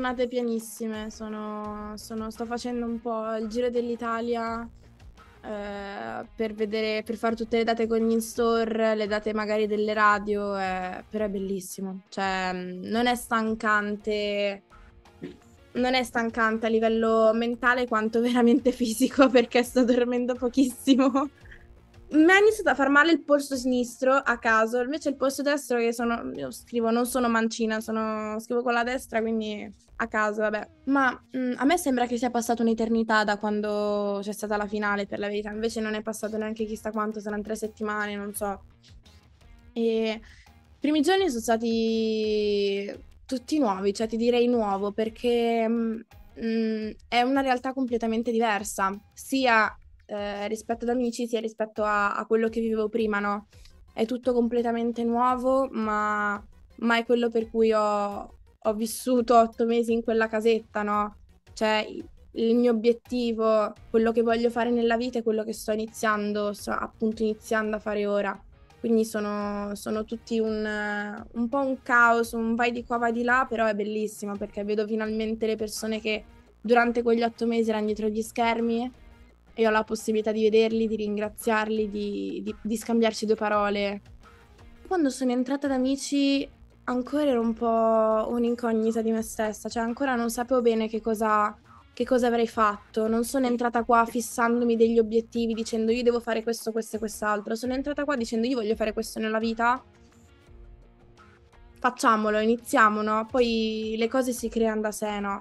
giornate pianissime, sto facendo un po' il giro dell'Italia per fare tutte le date con gli in-store, le date magari delle radio, però è bellissimo. Cioè, non è stancante a livello mentale quanto veramente fisico perché sto dormendo pochissimo. Mi ha iniziato a far male il polso sinistro a caso, invece il polso destro io scrivo, non sono mancina, scrivo con la destra, quindi a caso, vabbè. Ma a me sembra che sia passata un'eternità da quando c'è stata la finale, per la verità, invece non è passato neanche chissà quanto, saranno 3 settimane, non so. E i primi giorni sono stati tutti nuovi, cioè ti direi nuovo, perché è una realtà completamente diversa, sia rispetto ad amici, sia rispetto a quello che vivevo prima, no? È tutto completamente nuovo, ma è quello per cui ho vissuto 8 mesi in quella casetta, no? Cioè, il mio obiettivo, quello che voglio fare nella vita è quello che sto appunto iniziando a fare ora. Quindi sono tutti un po' un caos, un vai di qua, vai di là, però è bellissimo perché vedo finalmente le persone che durante quegli 8 mesi erano dietro gli schermi e ho la possibilità di vederli, di ringraziarli, di scambiarci due parole. Quando sono entrata da amici ancora ero un po' un'incognita di me stessa, cioè ancora non sapevo bene che cosa avrei fatto. Non sono entrata qua fissandomi degli obiettivi, dicendo io devo fare questo, questo e quest'altro. Sono entrata qua dicendo io voglio fare questo nella vita, facciamolo, iniziamo, no? Poi le cose si creano da sé, no?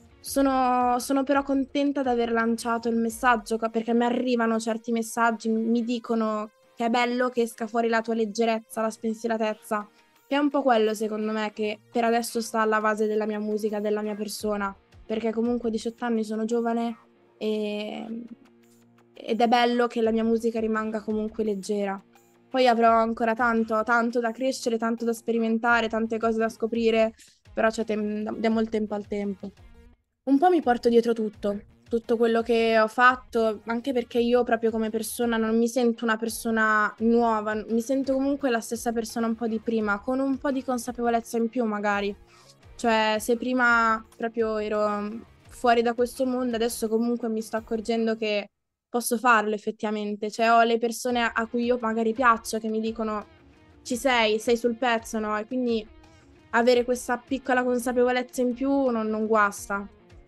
Sono però contenta di aver lanciato il messaggio, perché mi arrivano certi messaggi, mi dicono che è bello che esca fuori la tua leggerezza, la spensieratezza, che è un po' quello, secondo me, che per adesso sta alla base della mia musica, della mia persona, perché comunque a 18 anni sono giovane e- ed è bello che la mia musica rimanga comunque leggera. Poi avrò ancora tanto da crescere, tanto da sperimentare, tante cose da scoprire, però diamo il tempo al tempo. Un po' mi porto dietro tutto quello che ho fatto, anche perché io proprio come persona non mi sento una persona nuova, mi sento comunque la stessa persona un po' di prima, con un po' di consapevolezza in più magari. Cioè, se prima proprio ero fuori da questo mondo, adesso comunque mi sto accorgendo che posso farlo effettivamente. Cioè, ho le persone a cui io magari piaccio che mi dicono ci sei sul pezzo, no? E quindi avere questa piccola consapevolezza in più non guasta.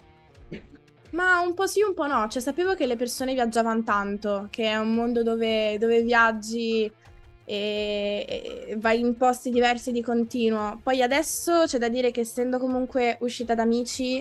Ma un po' sì, un po' no. Cioè, sapevo che le persone viaggiavano tanto, che è un mondo dove viaggi e vai in posti diversi di continuo. Poi adesso c'è da dire che essendo comunque uscita da amici,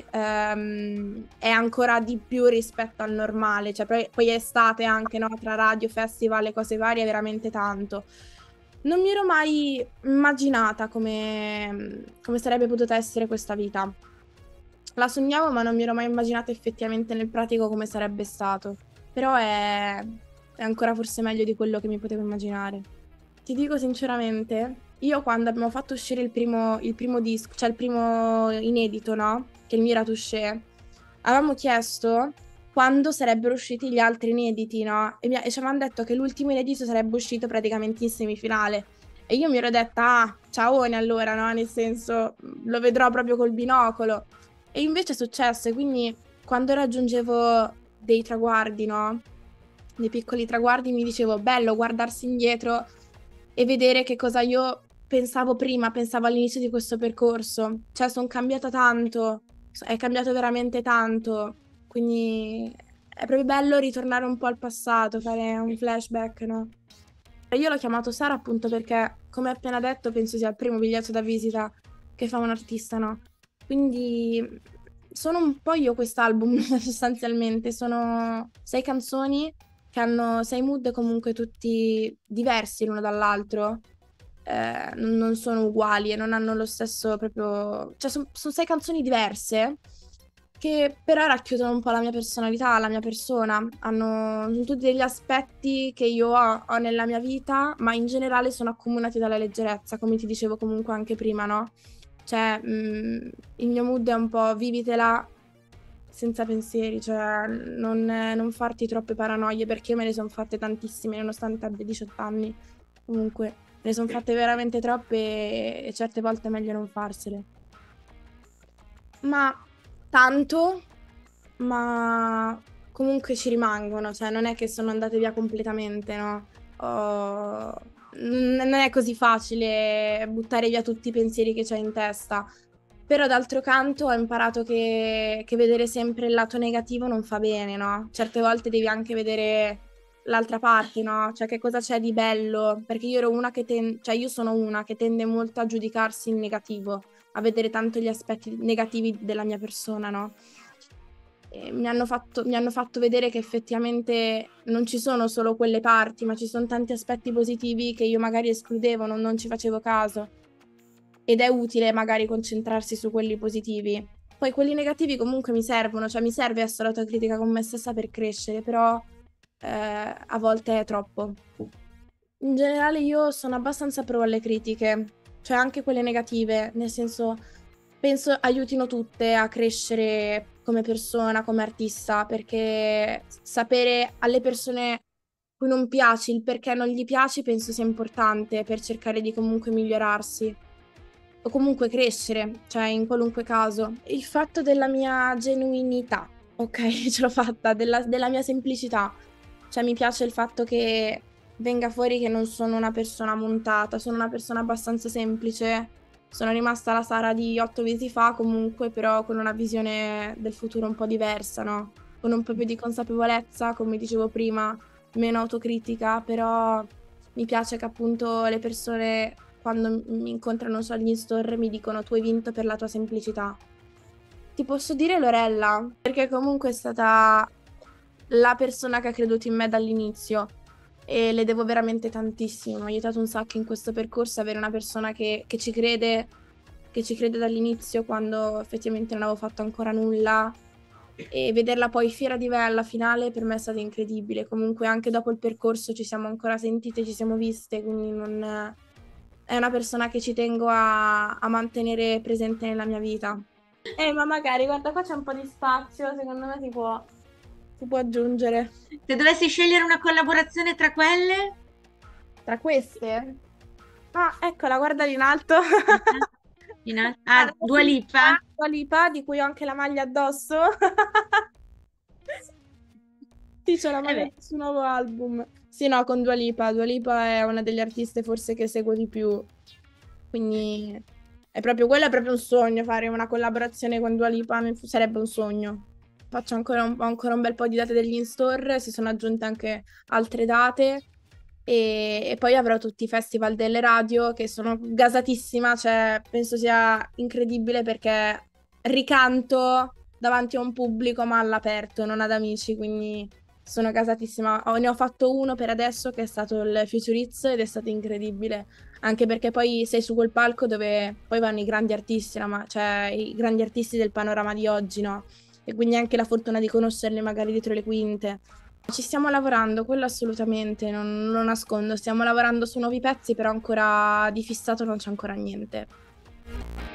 è ancora di più rispetto al normale. Cioè, poi è estate anche, no? Tra radio, festival e cose varie, è veramente tanto. Non mi ero mai immaginata come sarebbe potuta essere questa vita. La sognavo, ma non mi ero mai immaginata effettivamente nel pratico come sarebbe stato. Però è ancora forse meglio di quello che mi potevo immaginare. Ti dico sinceramente, io quando abbiamo fatto uscire il primo disco, cioè il primo inedito, no? Che è il Mira Touché, avevamo chiesto quando sarebbero usciti gli altri inediti, no? E ci avevano detto che l'ultimo inedito sarebbe uscito praticamente in semifinale. E io mi ero detta, ah, ciaone allora, no? Nel senso, lo vedrò proprio col binocolo. E invece è successo, e quindi quando raggiungevo dei traguardi, no? Dei piccoli traguardi, mi dicevo, bello guardarsi indietro e vedere che cosa io pensavo all'inizio di questo percorso. Cioè, sono cambiata tanto, è cambiato veramente tanto, quindi è proprio bello ritornare un po' al passato, fare un flashback, no? Io l'ho chiamato Sara appunto perché, come appena detto, penso sia il primo biglietto da visita che fa un artista, no? Quindi sono un po' io quest'album sostanzialmente, sono 6 canzoni che hanno 6 mood comunque tutti diversi l'uno dall'altro, non sono uguali e non hanno lo stesso proprio... Cioè sono 6 canzoni diverse che però racchiudono un po' la mia personalità, la mia persona, sono tutti degli aspetti che io ho nella mia vita, ma in generale sono accomunati dalla leggerezza, come ti dicevo comunque anche prima, no? Cioè, il mio mood è un po' vivitela senza pensieri, cioè non farti troppe paranoie, perché io me ne sono fatte tantissime, nonostante abbia 18 anni. Comunque, me ne sono fatte veramente troppe e certe volte è meglio non farsele. Ma tanto, ma comunque ci rimangono, cioè non è che sono andate via completamente, no? Non è così facile buttare via tutti i pensieri che c'hai in testa. Però d'altro canto ho imparato che vedere sempre il lato negativo non fa bene, no? Certe volte devi anche vedere l'altra parte, no? Cioè che cosa c'è di bello, perché io ero una cioè io sono una che tende molto a giudicarsi in negativo, a vedere tanto gli aspetti negativi della mia persona, no? E mi hanno fatto vedere che effettivamente non ci sono solo quelle parti, ma ci sono tanti aspetti positivi che io magari escludevo, non ci facevo caso. Ed è utile magari concentrarsi su quelli positivi. Poi quelli negativi comunque mi servono, cioè mi serve essere autocritica con me stessa per crescere, però a volte è troppo. In generale io sono abbastanza pro alle critiche, cioè anche quelle negative, nel senso penso aiutino tutte a crescere come persona, come artista, perché sapere alle persone cui non piaci il perché non gli piaci penso sia importante per cercare di comunque migliorarsi o comunque crescere, cioè in qualunque caso. Il fatto della mia genuinità, ok, ce l'ho fatta, della mia semplicità. Cioè mi piace il fatto che venga fuori che non sono una persona montata, sono una persona abbastanza semplice. Sono rimasta la Sara di 8 mesi fa, comunque, però con una visione del futuro un po' diversa, no? Con un po' più di consapevolezza, come dicevo prima, meno autocritica, però mi piace che appunto le persone quando mi incontrano su agli in-store mi dicono tu hai vinto per la tua semplicità. Ti posso dire Lorella, perché comunque è stata la persona che ha creduto in me dall'inizio e le devo veramente tantissimo. Mi ha aiutato un sacco in questo percorso avere una persona che ci crede dall'inizio quando effettivamente non avevo fatto ancora nulla e vederla poi fiera di me alla finale per me è stato incredibile. Comunque anche dopo il percorso ci siamo ancora sentite, ci siamo viste, quindi non... è una persona che ci tengo a mantenere presente nella mia vita. Ma magari, guarda, qua c'è un po' di spazio, secondo me si può aggiungere. Se dovessi scegliere una collaborazione tra quelle? Tra queste? Ah, eccola, guarda lì in alto. Ah, Dua Lipa? Dua Lipa, di cui ho anche la maglia addosso. Sì, c'ho la Eh maglia beh, del suo nuovo album. Sì, no, con Dua Lipa. Dua Lipa è una delle artiste forse che seguo di più. Quindi è proprio quello è proprio un sogno, fare una collaborazione con Dua Lipa sarebbe un sogno. Faccio ho ancora un bel po' di date degli in-store, si sono aggiunte anche altre date e poi avrò tutti i festival delle radio che sono gasatissima, cioè penso sia incredibile perché ricanto davanti a un pubblico ma all'aperto, non ad amici, quindi sono gasatissima. Ne ho fatto uno per adesso che è stato il Future Hits ed è stato incredibile, anche perché poi sei su quel palco dove poi vanno i grandi artisti, no? Cioè i grandi artisti del panorama di oggi, no? E quindi anche la fortuna di conoscerli magari dietro le quinte. Ci stiamo lavorando, quello assolutamente, non lo nascondo. Stiamo lavorando su nuovi pezzi, però ancora di fissato non c'è ancora niente.